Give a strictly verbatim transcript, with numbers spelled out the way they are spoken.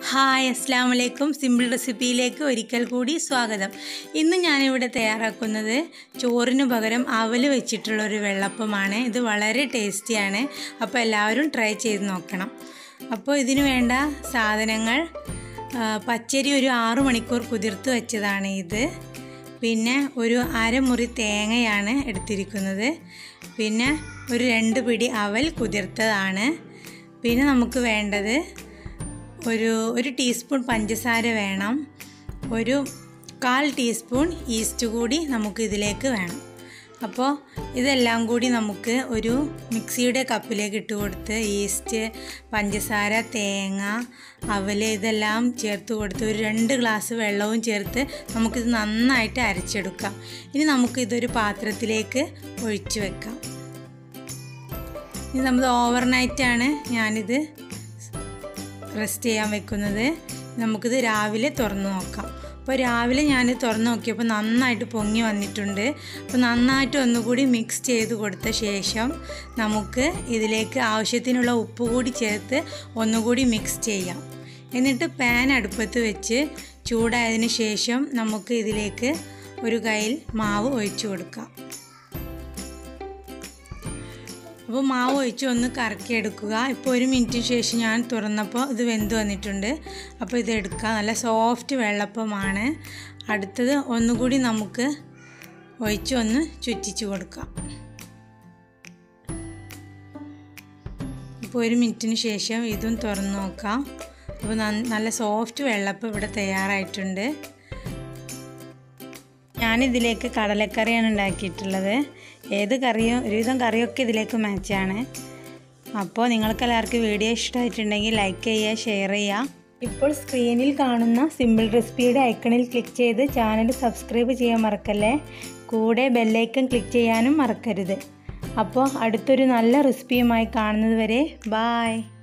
Hi അസ്സലാമു അലൈക്കും. Simple റെസിപ്പിയിലേക്ക് ഒരിക്കൽ കൂടി സ്വാഗതം. ഇന്ന് ഞാനിവിടെ തയ്യാറാക്കുന്നത് ചോറിന് പകരം അവൽ വെച്ചിട്ടുള്ളൊരു വെള്ളപ്പമാണ്. ഇത് വളരെ ടേസ്റ്റിയാണ്. അപ്പോൾ എല്ലാവരും ട്രൈ ചെയ്ത് നോക്കണം. അപ്പോൾ ഇതിന് വേണ്ട സാധനങ്ങൾ: പച്ചരി ഒരു ആറു മണിക്കൂർ കുതിർത്ത് വെച്ചതാണ് ഇത്. പിന്നെ ഒരു അരമുറി തേങ്ങയാണ് എടുത്തിരിക്കുന്നത്. പിന്നെ ഒരു രണ്ട് പിടി അവൽ കുതിർത്തതാണ്. പിന്നെ നമുക്ക് വേണ്ടത് ഒരു ഒരു ടീസ്പൂൺ പഞ്ചസാര വേണം. ഒരു കാൽ ടീസ്പൂൺ ഈസ്റ്റ് കൂടി നമുക്ക് ഇതിലേക്ക് വേണം. അപ്പോൾ ഇതെല്ലാം കൂടി നമുക്ക് ഒരു മിക്സിയുടെ കപ്പിലേക്ക് ഇട്ട് കൊടുത്ത് ഈസ്റ്റ്, പഞ്ചസാര, തേങ്ങ, അവൽ ഇതെല്ലാം ചേർത്ത് കൊടുത്ത് ഒരു രണ്ട് ഗ്ലാസ് വെള്ളവും ചേർത്ത് നമുക്കിത് നന്നായിട്ട് അരച്ചെടുക്കാം. ഇനി നമുക്കിതൊരു പാത്രത്തിലേക്ക് ഒഴിച്ച് വെക്കാം. ഇനി നമ്മൾ ഓവർനൈറ്റാണ് ഞാനിത് റെസ്റ്റ് ചെയ്യാൻ വെക്കുന്നത്. നമുക്കിത് രാവിലെ തുറന്ന് നോക്കാം. അപ്പോൾ രാവിലെ ഞാൻ തുറന്ന് നോക്കിയപ്പോൾ നന്നായിട്ട് പൊങ്ങി വന്നിട്ടുണ്ട്. അപ്പോൾ നന്നായിട്ട് ഒന്നുകൂടി മിക്സ് ചെയ്ത് കൊടുത്ത ശേഷം നമുക്ക് ഇതിലേക്ക് ആവശ്യത്തിനുള്ള ഉപ്പ് കൂടി ചേർത്ത് ഒന്നുകൂടി മിക്സ് ചെയ്യാം. എന്നിട്ട് പാൻ അടുപ്പത്ത് വെച്ച് ചൂടായതിന് ശേഷം നമുക്ക് ഇതിലേക്ക് ഒരു കയ്യിൽ മാവ് ഒഴിച്ചു കൊടുക്കാം. അപ്പോൾ മാവ് ഒഴിച്ച് ഒന്ന് കറക്കിയെടുക്കുക. ഇപ്പോൾ ഒരു മിനിറ്റിന് ശേഷം ഞാൻ തുറന്നപ്പോൾ ഇത് വെന്ത് വന്നിട്ടുണ്ട്. അപ്പോൾ ഇത് എടുക്കുക. നല്ല സോഫ്റ്റ് വെള്ളപ്പമാണ്. അടുത്തത് ഒന്നുകൂടി നമുക്ക് ഒഴിച്ച് ഒന്ന് ചുറ്റിച്ച് കൊടുക്കാം. ഇപ്പോൾ ഒരു മിനിറ്റിന് ശേഷം ഇതും തുറന്ന് നോക്കാം. അപ്പോൾ നല്ല സോഫ്റ്റ് വെള്ളപ്പം ഇവിടെ തയ്യാറായിട്ടുണ്ട്. ഞാനിതിലേക്ക് കടലക്കറിയാണ് ഉണ്ടാക്കിയിട്ടുള്ളത്. ഏത് കറിയും ഒരുവിധം കറിയൊക്കെ ഇതിലേക്ക് മാച്ചാണ്. അപ്പോൾ നിങ്ങൾക്കെല്ലാവർക്കും വീഡിയോ ഇഷ്ടമായിട്ടുണ്ടെങ്കിൽ ലൈക്ക് ചെയ്യുക, ഷെയർ ചെയ്യുക. ഇപ്പോൾ സ്ക്രീനിൽ കാണുന്ന സിമ്പിൾ റെസിപ്പിയുടെ ഐക്കണിൽ ക്ലിക്ക് ചെയ്ത് ചാനൽ സബ്സ്ക്രൈബ് ചെയ്യാൻ മറക്കല്ലേ. കൂടെ ബെല്ലൈക്കൺ ക്ലിക്ക് ചെയ്യാനും മറക്കരുത്. അപ്പോൾ അടുത്തൊരു നല്ല റെസിപ്പിയുമായി കാണുന്നത് വരെ ബായ്.